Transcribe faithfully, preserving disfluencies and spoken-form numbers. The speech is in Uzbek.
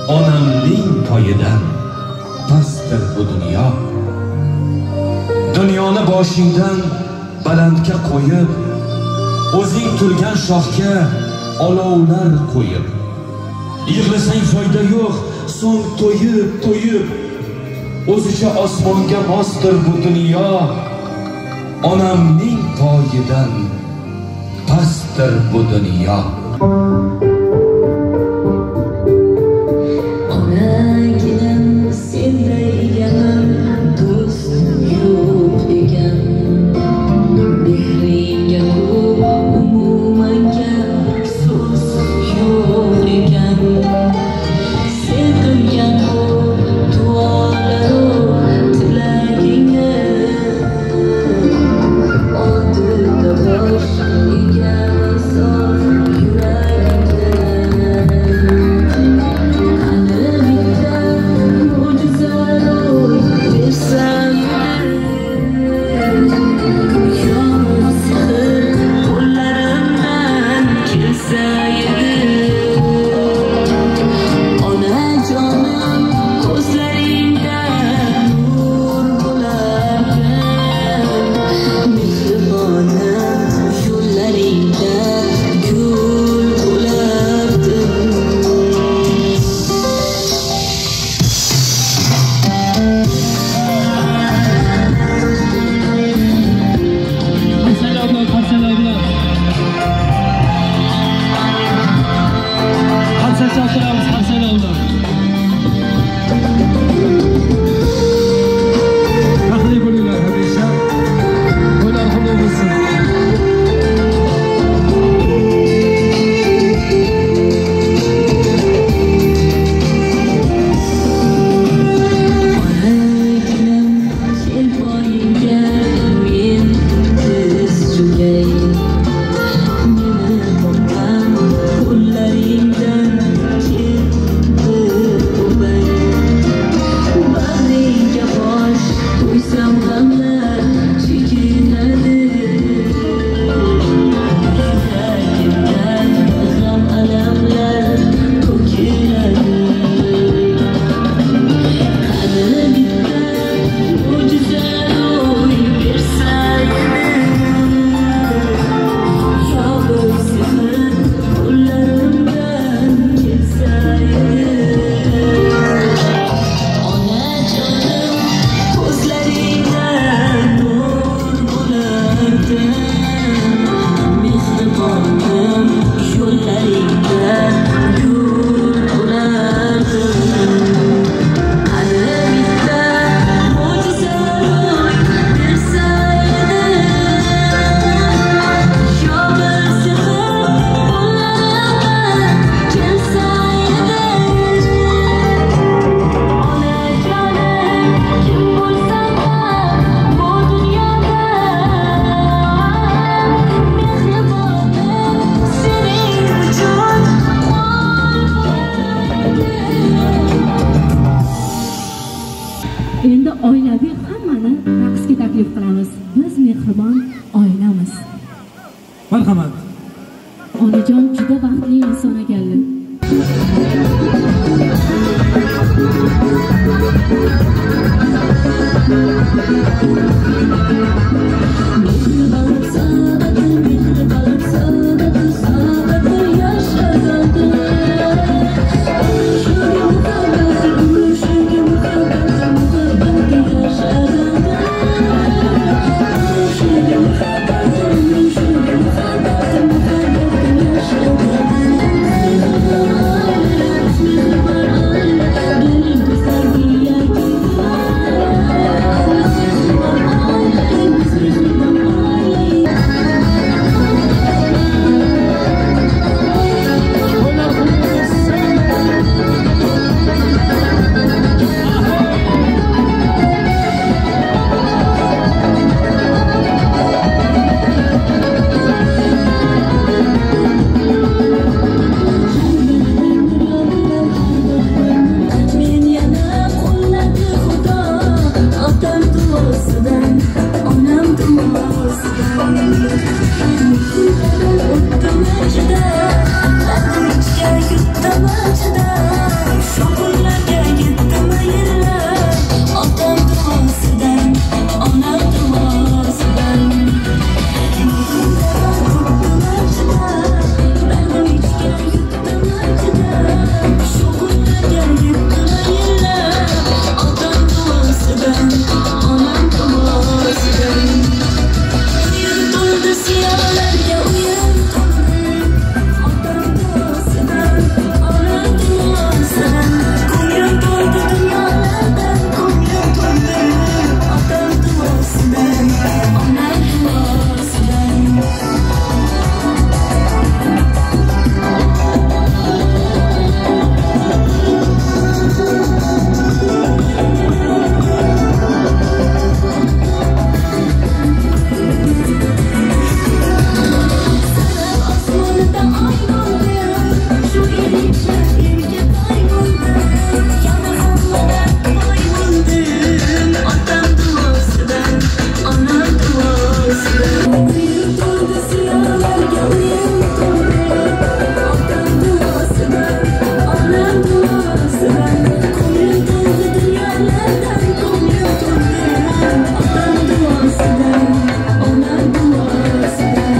onamning poyidan pastdir bu dunyo. Dunyoni boshingdan balandga qo'yib, o'zing turgan shoxga olovlar qo'yib, yig'lasang foyda yo'q, so'ng to'yib to'yib, o'zicha osmonga mosdir bu dunyo. Onamning poyidan pastdir bu dunyo. Onaginam senday yaman do'st yo'q ekan, mehringga umuman gap so'z yo'q ekan. Sen qilgan duolaru tilagingni oldida bosh egan sof yuragingni. Qani bitta mo'jiza ro'y bersa yomon sehr qo'llarimdan kelsa edi. Onajonim ko'zlaringda nur bo'lardi, mehribonim yo'llaringda gul bo'lardi. Selamlar, selamlar. Qancha chaqiramiz, selamlar. Baxtli bo'linglar hamisha. To'ylar qutlug' bo'lsin. Onaginam kel poyingga men tiz cho'kay, meni boqqan qo'llaringdan keldi o'pay. Bag'ringga bosh qo'ysam g'amlar chekinadi, yuragimdan g'am alamlar to'kiladi. Qani bitta mo'jiza ro'y bersa edi, yo bir sehr qo'llarimdan kelsa edi. Onajonim ko'zlaringda nur bo'lardi, mehribonim yo'llaringda gul bo'lardi. Qani bitta mo'jiza ro'y bersa edi, yo bir sehr qo'llarimdan kelsa edi. Onajonim kim bo'lsang ham bu dunyoda, mehribonim sening uchun qul bo'ladi. Endi oilaviy hammani raqsga taklif qilamiz. Biz mehribon